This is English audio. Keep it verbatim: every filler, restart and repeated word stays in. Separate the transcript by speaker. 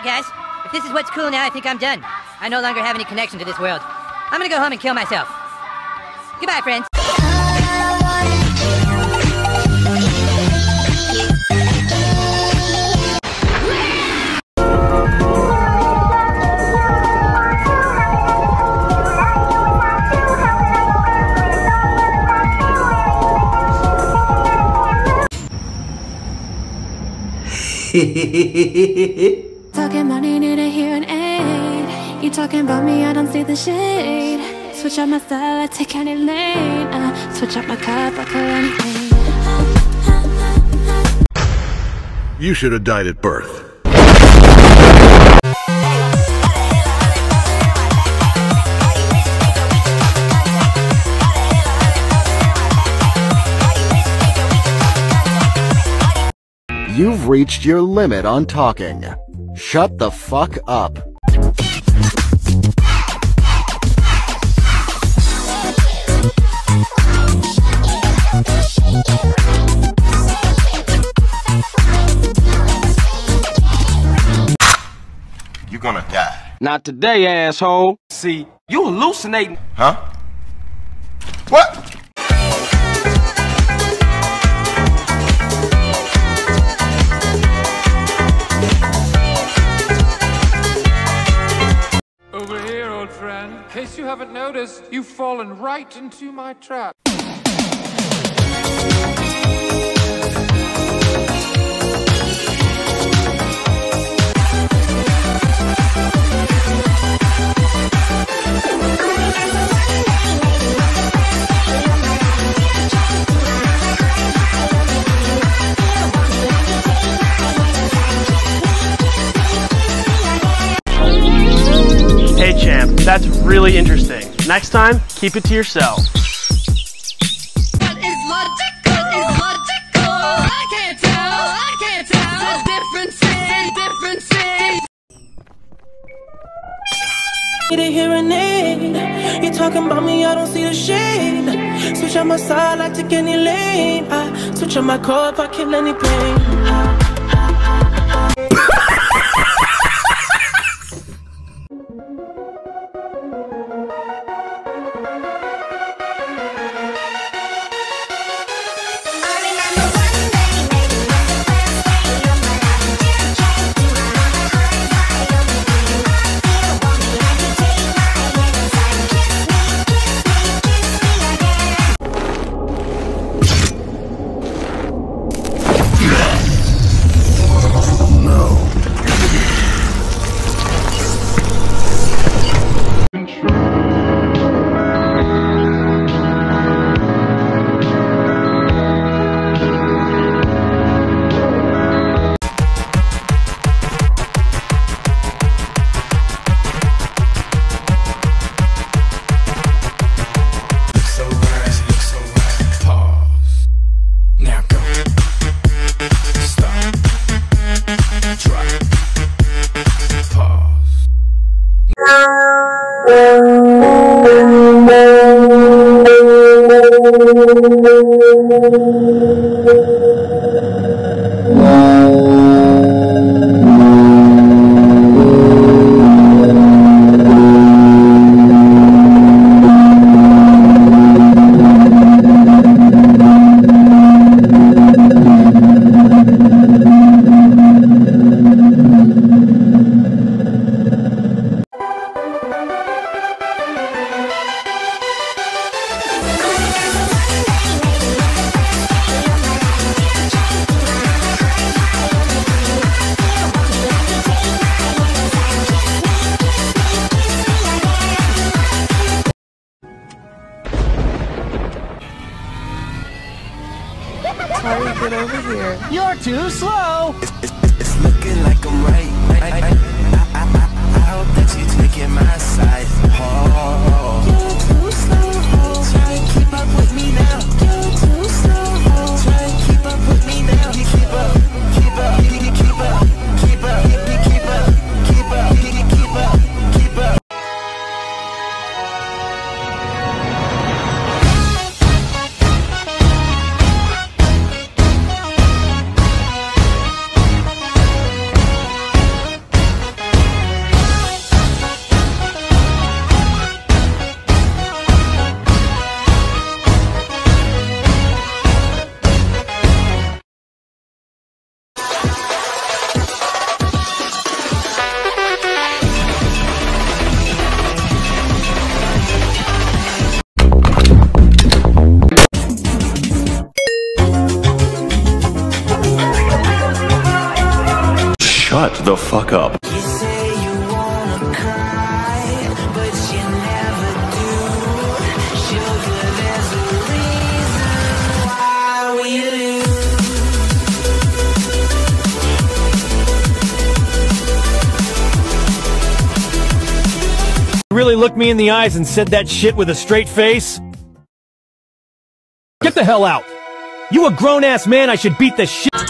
Speaker 1: out, guys. If this is what's cool now, I think I'm done. I no longer have any connection to this world. I'm gonna go home and kill myself. Goodbye, friends.
Speaker 2: Talking money, need a hearing aid. You talking about me, I don't see the shade. Switch up my style, I take any lane. uh, Switch up my cup, I call anything.
Speaker 3: You should have died at birth.
Speaker 4: You've reached your limit on talking. Shut the fuck up.
Speaker 5: You're gonna die.
Speaker 6: Not today, asshole. See, you hallucinating.
Speaker 5: Huh? What?
Speaker 7: Over here, old friend. In case you haven't noticed, you've fallen right into my trap.
Speaker 8: Hey champ, that's really interesting. Next time, keep it to yourself.
Speaker 9: What is logical? Is logical? I can't tell. I can't tell. The differences, differences.
Speaker 10: Need a hearing aid. You talking about me, I don't see the shade. Switch on my side, I take any lane. I switch on my car if I kill any pain. Sorry, get over here.
Speaker 11: You're too slow.
Speaker 12: It's, it's, it's looking like I'm right. I, I, I, I, I, I hope that you're taking my side. Oh, you're too slow. Try and keep up with me now. You're too slow. Try and keep up with me now. You keep up, keep up, you keep up, keep up, you keep up, keep up, you keep up, keep up.
Speaker 11: the fuck up.
Speaker 12: You say you wanna cry, but you never do. Sugar, there's a reason why we lose.
Speaker 13: You really looked me in the eyes and said that shit with a straight face? Get the hell out! You a grown-ass man, I should beat the shit.